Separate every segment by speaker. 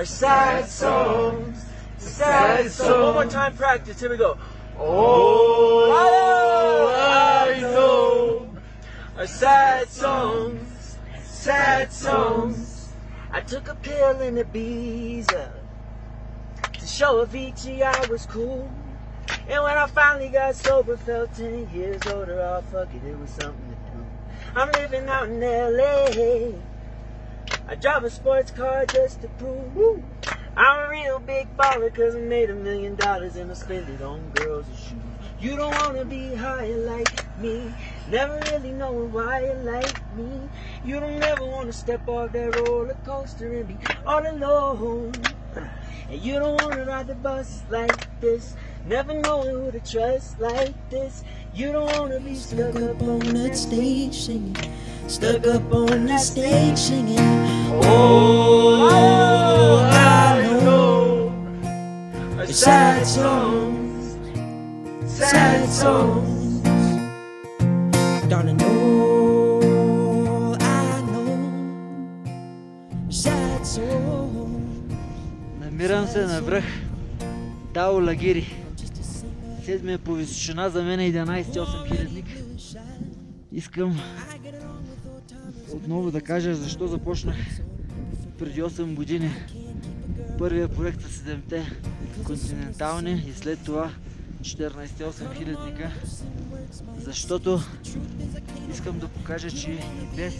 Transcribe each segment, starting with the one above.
Speaker 1: are sad songs, sad songs. One more time, practice. Here we go. All I know are sad songs, sad songs. I took a pill in Ibiza to show Avicii I was cool. And when I finally got sober, felt 10 years older. Oh, fuck it, it was something to do. I'm living out in L.A. I drive a sports car just to prove I'm a real big baller, cause I made $1 million and I spend it on girls and shoes. You don't wanna be higher like me, never really knowing why you like me. You don't ever wanna step off that roller coaster and be all alone. And you don't wanna ride the bus like this, never knowing who to trust like this. You don't wanna be stuck up on that stage singing, stuck up on that stage singing. Oh, I know are sad songs, sad songs. Darling, oh, I know sad songs.
Speaker 2: Намирам се на връх Dhaulagiri. Седмия по височина за мен е 11-8 хилядник. Искам отново да кажа защо започнах преди 8 години първия проект с 7-те континентални и след това 14-8 хилядника. Защото искам да покажа, че и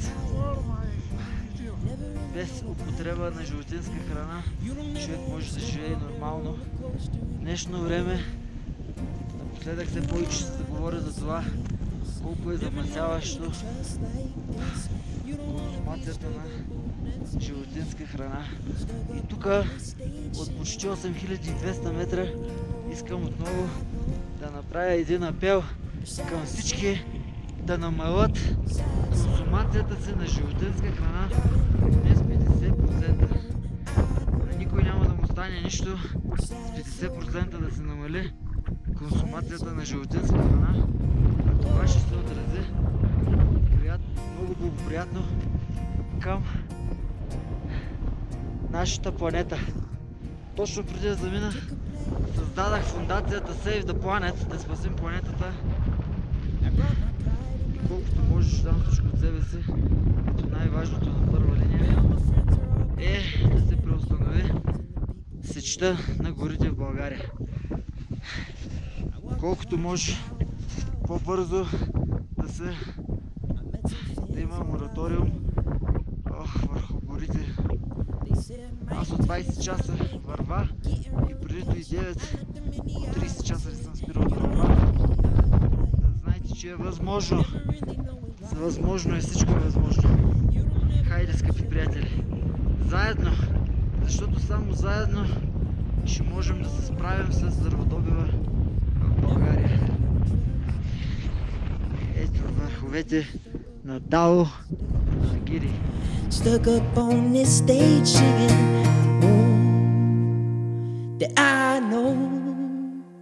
Speaker 2: без употреба на животинска храна човек може да живее нормално. В днешно време напоследък все повече се говори за това колко е замърсяващо консумацията на животинска храна. И тук от почти 8200 метра искам отново да направя един апел към всички да намалят консумацията си на животинска храна поне с 50%. На никой няма да му стане нищо с 50% да се намали консумацията на животинска храна. Това ще се отрази много благоприятно към нашата планета. Точно преди да замина, създадах фундацията Save the Planet, да спасим планетата. И колкото можеш дам всичко от себе си, като най-важното на първа линия е да се преустанови сечта на горите в България. Колкото може по-бързо да има мораториум върху горите. Аз от 20 часа върва и преди и 9 от 30 часа не съм спирал да върва. Да знаете, че е възможно. Възможно е, всичко е възможно. Хайде, скъпи приятели, заедно, защото само заедно ще можем да се справим с дърводобива в България. Ето върховете на Dhaulagiri.
Speaker 1: Stuck up on this stage singing, oh, that I know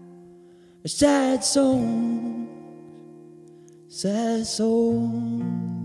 Speaker 1: a sad song, sad song.